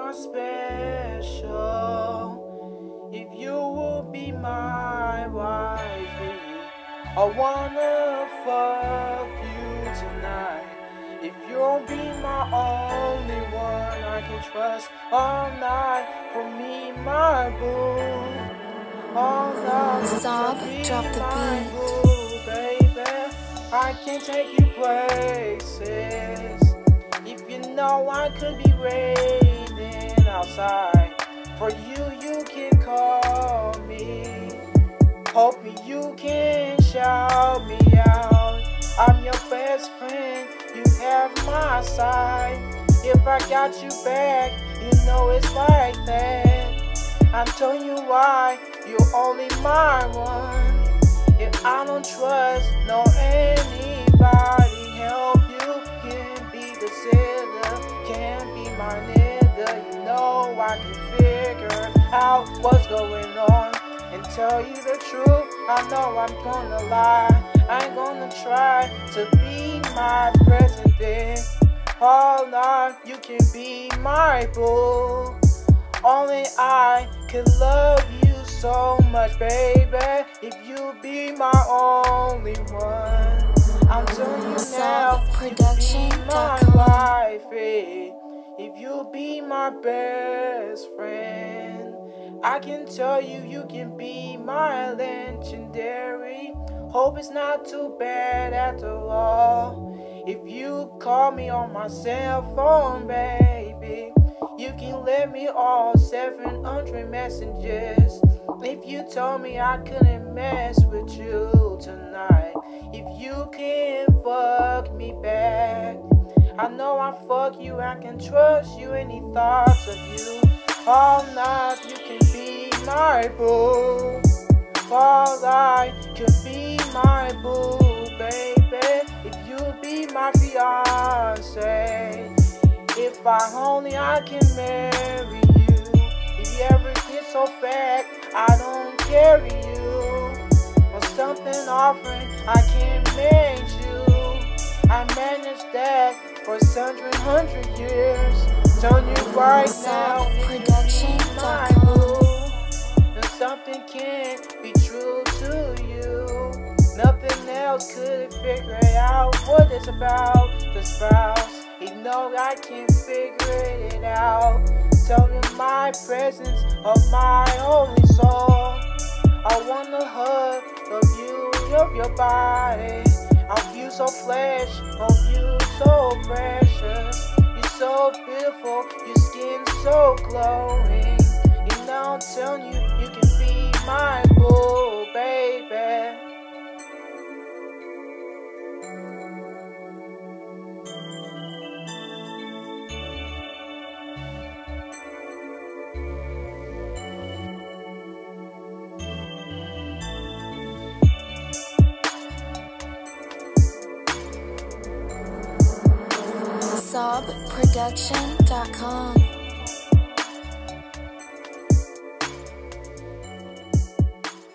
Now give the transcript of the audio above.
my special. If you will be my wife, I wanna fuck you tonight. If you'll be my only one I can trust all night, for me, my boo. All night, Sob, drop the beat. Boo, baby. I can take you places. If you know I could be waiting outside for you, you can call me. Hope me you can shout me out. I'm your best friend, you have my side. If I got you back, you know it's like that. I'm telling you why, you're only my one. If I don't trust no anybody, help you can be the sitter, can be my nigga. You know I can figure out what's going on and tell you the truth. I know I'm gonna lie, I ain't gonna try to be my president. All night you can be my boo. Only I can love you so much, baby. If you be my only one, I'm telling you now, you be my wifey. If you be my best friend, I can tell you, you can be my legendary. Hope it's not too bad after all. If you call me on my cell phone, baby, you can let me all 700 messages. If you told me I couldn't mess with you tonight, if you can fuck me back, I know I fuck you, I can trust you. Any thoughts of you all night, you can be my boo. All night, can be my boo, baby. If you be my fiance, if I can marry you. If you ever get so fat, I don't carry you. Or something offering, I can't make you. I managed that for 100 years. Telling you right now, my boo. And something can't be true to you. Nothing else could figure out what it's about. The spouse, you know I can figure it out. Tell them my presence of my only soul. I want the hug of you, of your body. Of you so flesh, of you so precious. You're so beautiful, your skin so glowing. You know I'm telling you, you can be my boo, baby. SobProduction.com